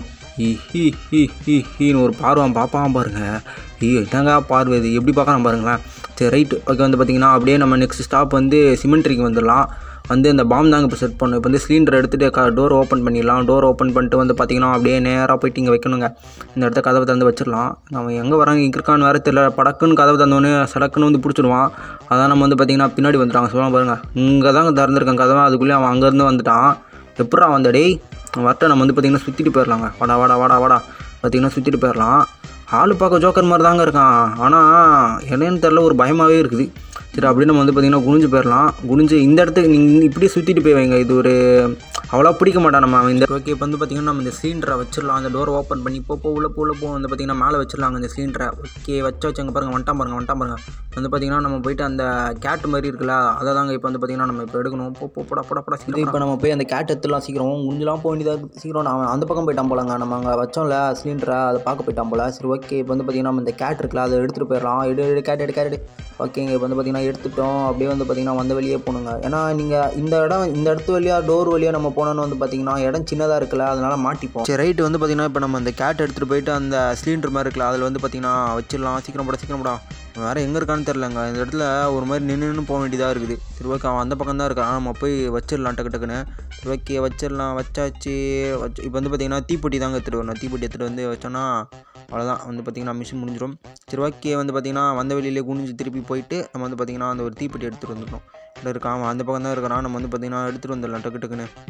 ஹீன்னு ஒரு பார்வான் பார்ப்பான் பாருங்க. என்னங்க பார்வை இது எப்படி பார்க்கலாம் பாருங்களேன். சரி ரைட்டு ஓகே வந்து பார்த்திங்கன்னா அப்படியே நம்ம நெக்ஸ்ட் ஸ்டாப் வந்து சிமெண்ட்ரிக்கு வந்துடலாம். வந்து இந்த பாம் தாங்க இப்போ செட் பண்ணணும். இப்போ வந்து சிலிண்டர் எடுத்துகிட்டு டோர் ஓப்பன் பண்ணிடலாம். டோர் ஓப்பன் பண்ணிட்டு வந்து பார்த்திங்கன்னா அப்படியே நேராக போய்ட்டு இங்கே வைக்கணுங்க. இந்த இடத்த கதவை திறந்து வச்சிடலாம். நம்ம எங்கே வராங்க இங்கே இருக்கான்னு வேறு தெரியல. படக்குன்னு கதவை தந்தோடனே சடக்குன்னு வந்து பிடிச்சிடுவான். அதான் நம்ம வந்து பார்த்திங்கன்னா பின்னாடி வந்துட்டாங்க. சொல்லுவாங்க பாருங்கள் இங்கே தாங்க திறந்துருக்கேன் கதவை. அதுக்குள்ளேயே அவன் அங்கேருந்து வந்துட்டான். எப்படா வந்த வரட்ட நம்ம வந்து பார்த்திங்கன்னா சுற்றிட்டு போயிடலாங்க. வாடா பார்த்திங்கன்னா சுற்றிட்டு போயிடலாம். ஆள் பார்க்க ஜோக்கர் மாதிரி தாங்க இருக்கான். ஆனால் என்னன்னு தெரில ஒரு பயமாகவே இருக்குது. சரி அப்படின்னு நம்ம வந்து பார்த்திங்கன்னா குனிஞ்சு போயிடலாம். குனிஞ்சு இந்த இடத்துக்கு நீங்கள் இப்படியே சுற்றிட்டு போய் வைங்க. இது ஒரு அவ்வளோ பிடிக்க மாட்டான் நம்ம இந்த ஓகே இப்போ வந்து பார்த்திங்கன்னா நம்ம இந்த சிலிண்டரை வச்சிடலாம். அந்த டோரை ஓப்பன் பண்ணி உள்ள வந்து பார்த்திங்கன்னா மேலே வச்சிடலாங்க இந்த சிலிண்டரை. ஓகே வச்சாங்க பாருங்கள் வந்துட்டான் பாருங்கள் வந்து பார்த்திங்கன்னா நம்ம போயிட்டு அந்த கேட் மாதிரி இருக்குல்ல அதை தாங்க இப்போ வந்து பார்த்திங்கன்னா நம்ம இப்போ எடுக்கணும். போடா சீக்கிரம். இப்போ நம்ம போய் அந்த கேட் எடுத்துலாம் சீக்கிரம் குஞ்சலாம் போக வேண்டியதாக இருக்குது. சீக்கிரம் நான் அந்த பக்கம் போயிட்டான் போலங்க. நம்ம அங்கே வச்சோம்ல சிலிண்டரை அதை பார்க்க போயிட்டான் போல. சரி ஓகே இப்போ வந்து பார்த்திங்கன்னா நம்ம இந்த கேட் இருக்குல்ல அதை எடுத்துகிட்டு போயிடலாம். கேட் ஓகேங்க இப்போ வந்து பார்த்திங்கன்னா எடுத்துட்டோம். அப்படியே வந்து பார்த்திங்கன்னா வந்த வெளியே போகணுங்க. ஏன்னா நீங்கள் இந்த இடத்து வழியாக டோர் வழியாக நம்ம போனோன்னு வந்து பார்த்திங்கன்னா இடம் சின்னதாக இருக்குல்ல அதனால் மாட்டிப்போம். சரி ரைட்டு வந்து பார்த்திங்கன்னா இப்போ நம்ம அந்த கேட் எடுத்துகிட்டு போயிட்டு அந்த சிலிண்டர் மாதிரி இருக்குல்ல அதில் வந்து பார்த்திங்கன்னா வச்சிடலாம். சீக்கிரம் போடா வேறு எங்கே இருக்கான்னு தெரிலங்க. இந்த இடத்துல ஒரு மாதிரி நின்று போக வேண்டியதாக இருக்குது. சரி ஓகே அவன் அந்த பக்கம் தான் இருக்கான். நம்ம போய் வச்சிடலாம் டக்குன்னு. சரி ஓகே வச்சாச்சு. இப்போ வந்து பார்த்திங்கன்னா தீப்பெட்டி தாங்க எடுத்துகிட்டு வரணும். தீப்பெட்டி எடுத்துகிட்டு வந்து வச்சோன்னா அவ்வளோதான் வந்து பார்த்திங்கன்னா மிஷின் முடிஞ்சிடும். சரி ஓகே வந்து பார்த்திங்கன்னா வந்த வெளியிலே குனிஞ்சு திருப்பி போயிட்டு நம்ம வந்து பார்த்திங்கன்னா அந்த ஒரு தீப்பெட்டி எடுத்துகிட்டு வந்துடணும். இருக்கான் அவன் அந்த பக்கம் தான் இருக்கிறான். நம்ம வந்து பார்த்திங்கன்னா எடுத்துகிட்டு வந்துடலாம் டக்குன்னு.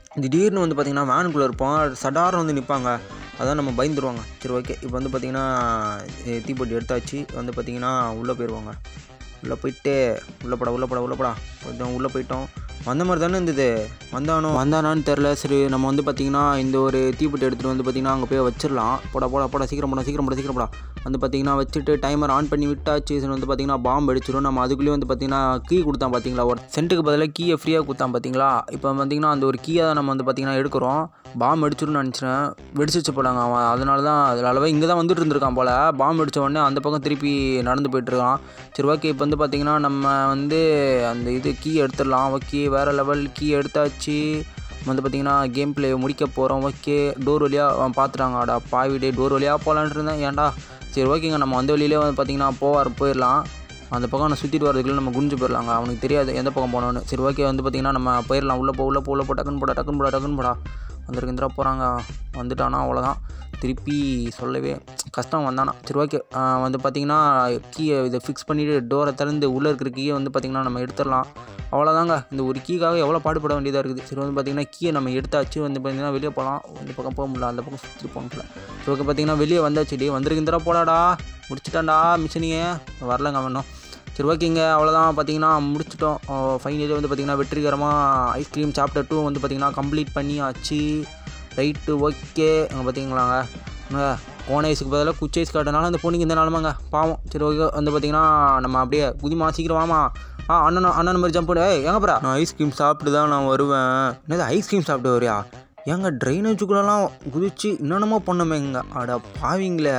திடீர்னு வந்து பார்த்திங்கன்னா வேனுக்குள்ளே இருப்போம், சடார்னு வந்து நிற்பாங்க, அதான் நம்ம பயந்துருவாங்க. சரி ஓகே, இப்போ வந்து பார்த்திங்கன்னா தீப்பெட்டி எடுத்தாச்சு. வந்து பார்த்திங்கன்னா உள்ளே போயிடுவாங்க. உள்ளே போயிட்டு உள்ளப்படா கொஞ்சம் உள்ளே போயிட்டோம். வந்த மாதிரி தானே இருந்தது, வந்தானான்னு தெரில. சரி நம்ம வந்து பார்த்திங்கன்னா இந்த ஒரு தீப்பெட்டி எடுத்துகிட்டு வந்து பார்த்திங்கன்னா அங்கே போய் வச்சிடலாம். போடா சீக்கிரம் போடா வந்து பார்த்திங்கன்னா வச்சுட்டு டைமர் ஆன் பண்ணி விட்டாச்சு. வந்து பார்த்திங்கன்னா பாம்பு அடிச்சிடும். நம்ம அதுக்குள்ளேயே வந்து பார்த்திங்கன்னா கீ கொடுத்தான் பார்த்தீங்களா, ஒரு சென்ட்டுக்கு பதிலாக கீயை ஃப்ரீயாக கொடுத்தான் பார்த்தீங்களா. இப்போ பார்த்திங்கன்னா அந்த ஒரு கீயை தான் நம்ம வந்து பார்த்திங்கன்னா எடுக்கிறோம். பாம்பு அடிச்சிடும்னு நினச்சிட்டேன், வெடிச்சிச்சு போலாங்க அவன். அதனால தான் அதில் அளவாக இங்கே தான் வந்துட்டு இருந்திருக்கான் போல். பாம்பு அடித்த உடனே அந்த பக்கம் திருப்பி நடந்து போயிட்டுருக்கான். சரி ஓகே, இப்போ வந்து பார்த்திங்கன்னா நம்ம வந்து அந்த இது கீ எடுத்துடலாம். ஓகே, வேறு லெவல் கீ எடுத்தாச்சு. வந்து பார்த்திங்கன்னா கேம் பிளே முடிக்க போகிறோம். ஓகே, டோர் வழியாக பார்த்துட்டாங்க. ஆடா பாவிடே, டோர் வழியாக போகலான்ட்டு இருந்தேன், ஏன்டா. சரி ஓகேங்க, நம்ம அந்த வழியிலே வந்து பார்த்திங்கன்னா போயிடலாம். அந்த பக்கம் நான் சுற்றிட்டு வரதுக்குள்ளே நம்ம குனிஞ்சு போயிடலாங்க, அவனுக்கு தெரியாது எந்த பக்கம் போனோன்னு. சரி ஓகே, வந்து பார்த்திங்கன்னா நம்ம போயிடலாம். உள்ளே போ டக்குன்னு போடா வந்திருக்கின்றா போகிறாங்க. வந்துட்டானா அவ்வளோதான், திருப்பி சொல்லவே கஷ்டம் வந்தானா. சரி ஓகே, வந்து பார்த்திங்கன்னா கீயை இதை ஃபிக்ஸ் பண்ணிவிட்டு டோரை திறந்து உள்ளே இருக்கிற கீயை வந்து பார்த்திங்கன்னா நம்ம எடுத்துடலாம். அவ்வளோதாங்க, இந்த ஒரு கீக்காக எவ்வளோ பாடுபட வேண்டியதாக இருக்குது. சரி வந்து பார்த்திங்கன்னா கீயை நம்ம எடுத்தாச்சு. வந்து பார்த்திங்கன்னா வெளியே போகலாம். இந்த பக்கம் போக முடியல, அந்த பக்கம் சுற்றி போகல. சரி ஓகே, பார்த்திங்கன்னா வெளியே வந்தாச்சு. வந்திருக்கின்றா போடாடா, முடிச்சுட்டான்டா மிஷினியே, வரலங்க வேணும். சரி ஓகேங்க, அவ்வளோதான். பார்த்திங்கன்னா முடிச்சிட்டோம். ஃபைனலி வந்து பார்த்திங்கன்னா வெற்றிகரமாக ஐஸ்கிரீம் சாப்டர் 2 வந்து பார்த்திங்கன்னா கம்ப்ளீட் பண்ணியாச்சு. ரைட்டு ஓகே, அங்கே பார்த்திங்களாங்க கோன் ஐஸுக்கு பதிலாக குச்சி ஐஸ் காட்டினால அந்த பொண்ணுக்கு இந்த நிலமாங்க பாவம். சரி ஓகே, வந்து பார்த்திங்கன்னா நம்ம அப்படியே குதிமா சீக்கிரம் வாமா. அண்ணன் மாதிரி ஜம்ப் பண்ணு. எங்கே போகிறா? நான் ஐஸ்கிரீம் சாப்பிட்டு தான் நான் வருவேன். என்னது ஐஸ்கிரீம் சாப்பிட்டு வரியா? ஏங்க ட்ரைனேஜுக்குள்ளெல்லாம் குதிச்சு என்னென்னமோ பண்ணமேங்க. அட பாவிங்களே,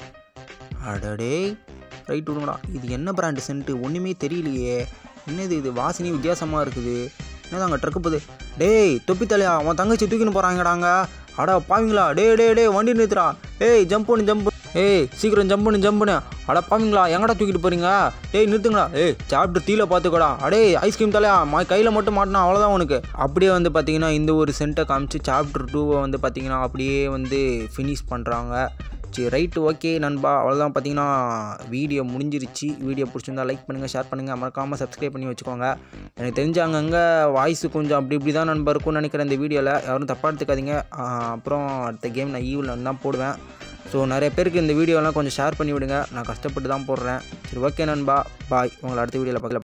அடடே. ரைட் விடுங்கடா. இது என்ன பிராண்டு சென்ட்டு ஒன்றுமே தெரியலையே. என்னது இது, வாசனை வித்தியாசமாக இருக்குது. என்னது அங்கே ட்ரக்கு போகுது. டேய் தொப்பி தலையா, அவன் தங்கச்சி தூக்கின்னு போகிறாங்கடாங்க. அடா பாவிங்களா, டே வண்டி நிறுத்துறா. ஜம்ப் பண்ணு. சீக்கிரம் ஜம்ப் பண்ணு. அட பாவிங்களா, எங்கடா தூக்கிட்டு போகிறீங்க? நிறுத்துங்களா. சாப்பிட்டு தீல பார்த்துக்கடா. அடே ஐஸ்கிரீம் தலையா, கையில் மட்டும் மாட்டினா அவ்வளோதான் உனக்கு. அப்படியே வந்து பார்த்திங்கன்னா இந்த ஒரு சென்ட்டை காமிச்சு சாப்டர் 2 வந்து பார்த்திங்கன்னா அப்படியே வந்து ஃபினிஷ் பண்ணுறாங்க. சரி ரைட்டு ஓகே நண்பா, அவ்வளோதான். பார்த்திங்கன்னா வீடியோ முடிஞ்சிருச்சு. வீடியோ பிடிச்சிருந்தா லைக் பண்ணுங்கள், ஷேர் பண்ணுங்கள், மறக்காமல் சப்ஸ்கிரைப் பண்ணி வச்சுக்கோங்க. எனக்கு தெரிஞ்ச அங்கங்கே வாய்ஸு கொஞ்சம் அப்படி தான் நண்பா இருக்கும்னு நினைக்கிறேன் இந்த வீடியோவில். யாரும் தப்பாக எடுத்துக்காதீங்க. அப்புறம் அடுத்த கேம் நான் ஈவில் தான் போடுவேன். ஸோ நிறைய பேருக்கு இந்த வீடியோலாம் கொஞ்சம் ஷேர் பண்ணி விடுங்க, நான் கஷ்டப்பட்டு தான் போடுறேன். சரி ஓகே நண்பா, பாய். உங்களை அடுத்த வீடியோவில் பார்க்கலாம்.